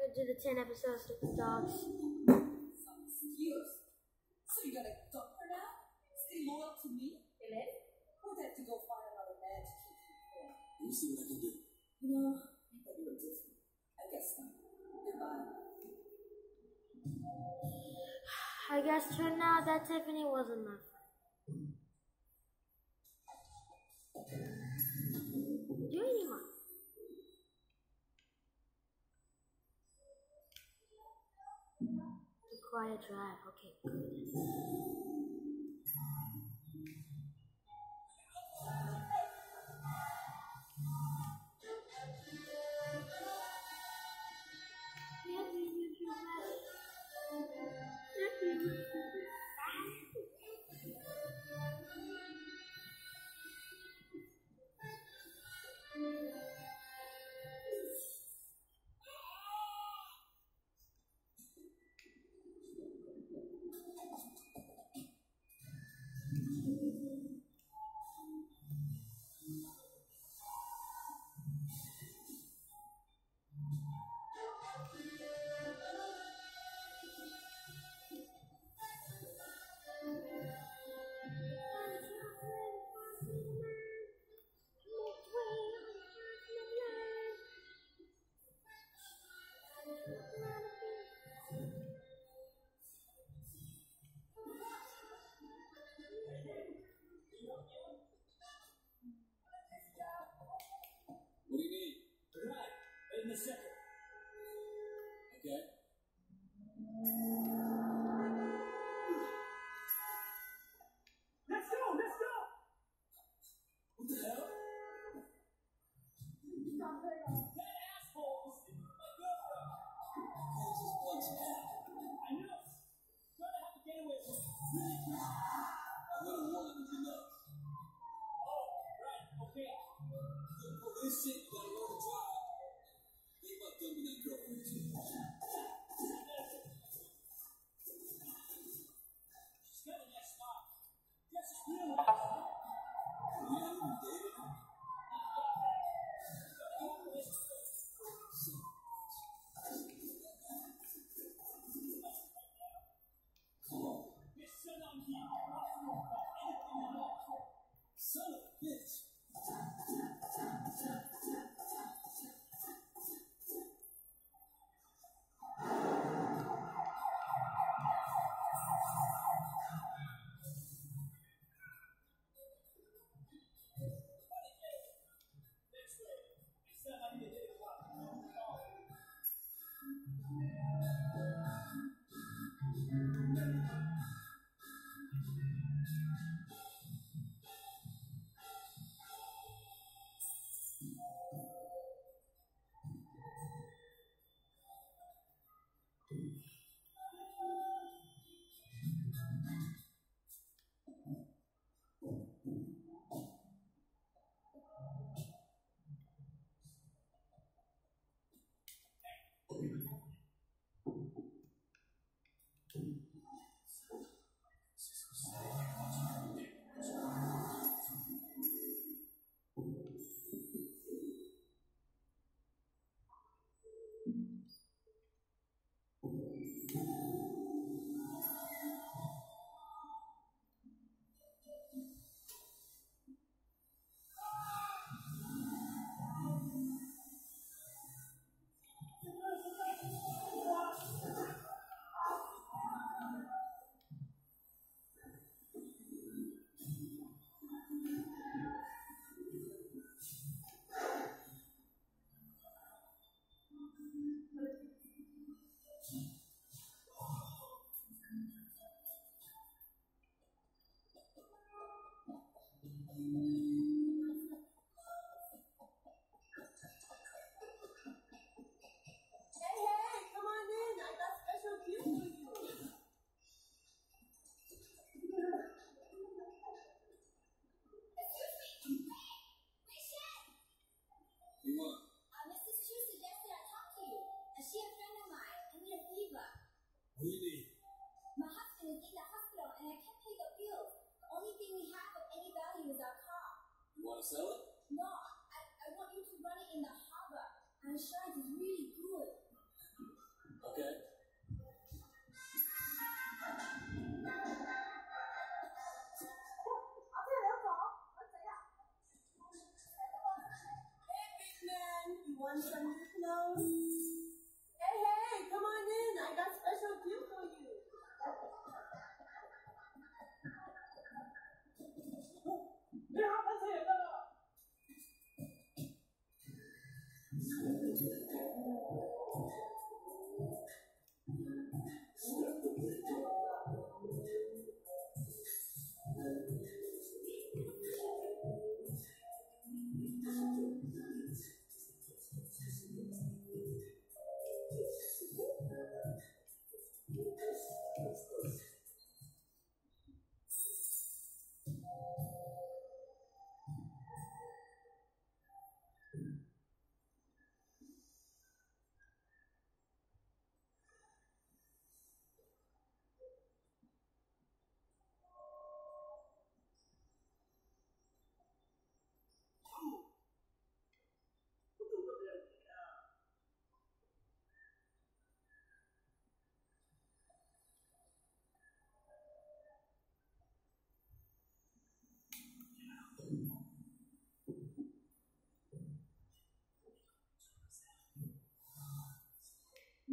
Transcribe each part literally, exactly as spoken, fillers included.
I did the ten episodes with the dogs. Some excuse. So you gonna dump her now? Stay loyal to me? Helene? Would have to go find another man to keep you warm. Let me see what I can do. No, you thought you were different. I guess not. Goodbye. I guess turned out that Tiffany wasn't my friend. Do you eat one? The quiet drive, okay, good. What do you need? Right, in a second. Okay. Let's go, let's go! What the hell? That asshole is my girlfriend! Man, just punch it out. I know! Trying to have to get away from me. I would have warned him enough. Oh, right, okay. For this shit, you gotta learn to drive. Think about dumping that girlfriend too. She's got a nice smile. Yes, it's real nice. You haven't even dated her? Come on. This son on here, I'm not about anything at all. Son of a bitch. Next way. It's not like they did it a lot. Oh. Hey, hey, come on in. I got special gifts for you. Excuse me. Wait, Shan. You want? Uh, Missus Chu suggested I talk to you. Uh, she a friend of mine. I need a favor. What do you need? My husband is in the hospital and I can't pay the bills. The only thing we have of any value is our car. You want to sell it? No, I, I want you to run it in the harbor. I'm sure it is really good.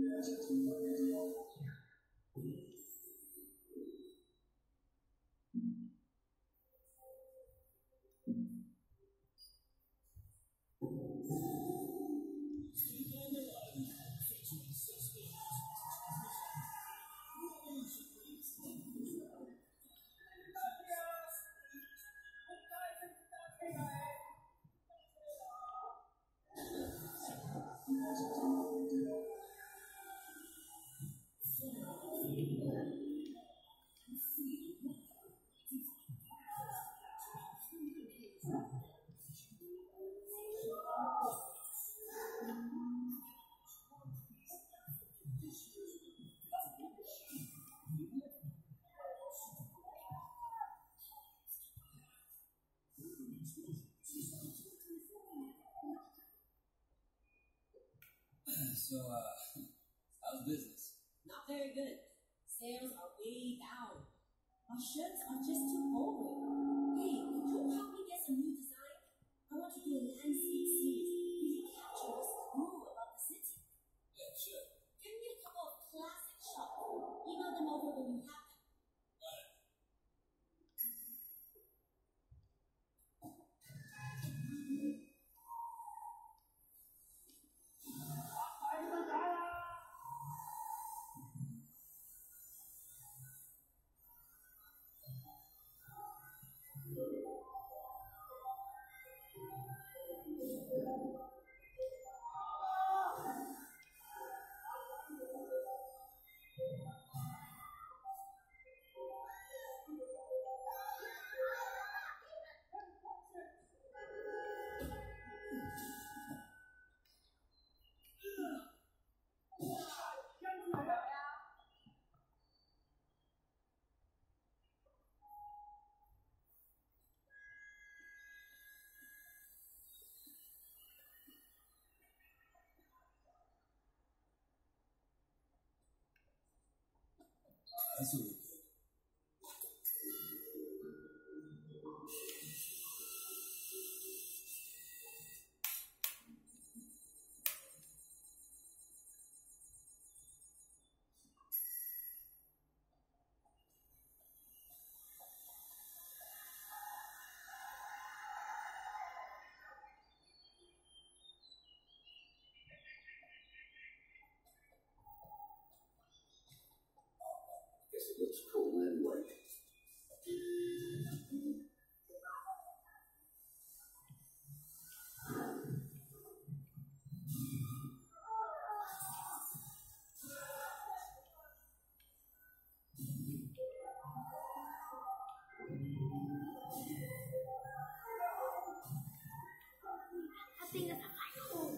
So, uh, how's business? Not very good. Sales are way down. Our shirts are just too old. Hey, could you help me get some new design? I want to do a landscape series. Really capture the groove about the city. Yeah, sure. Can we get a couple of classic shots? Email them over when you have them. That's really good. Guess it looks cool anyway. I think it's a cycle.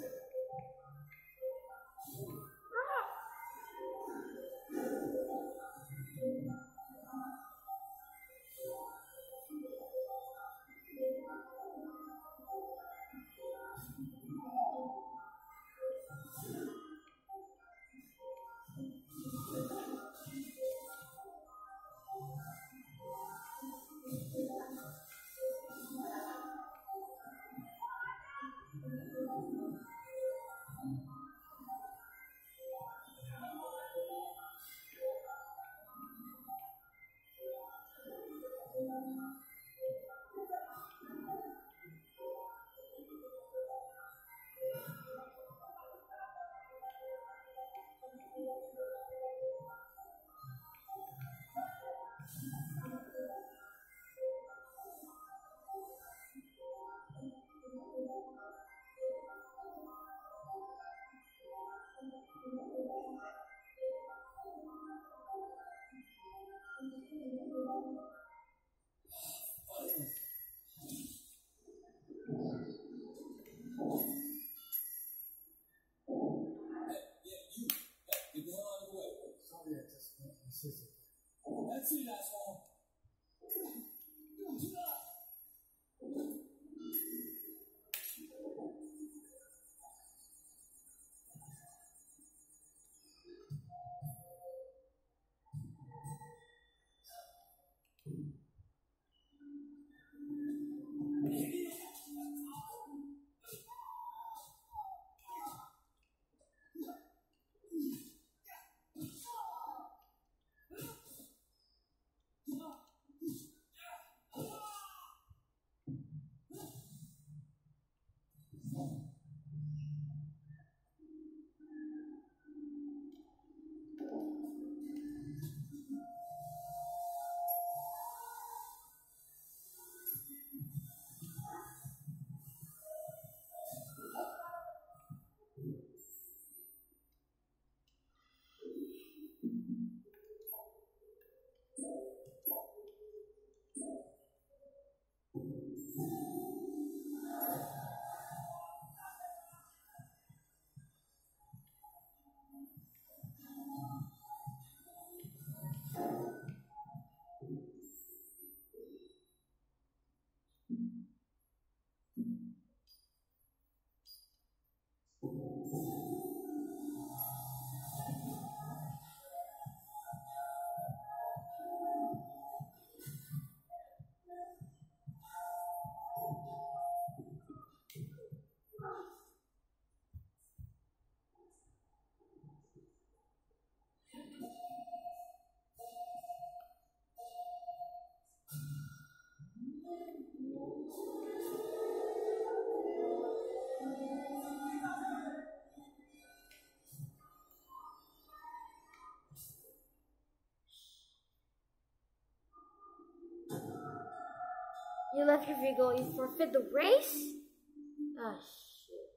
That's it, asshole. You left your vehicle, you forfeit the race? Ah, shit.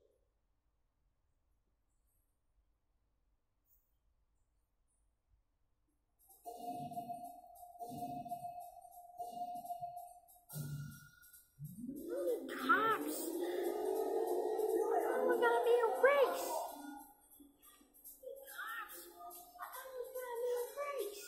How many cops? Oh, we're gonna be a race. Cops. I thought it was gonna be a race.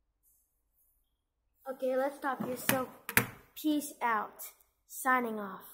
Okay, let's stop here. So, peace out. Signing off.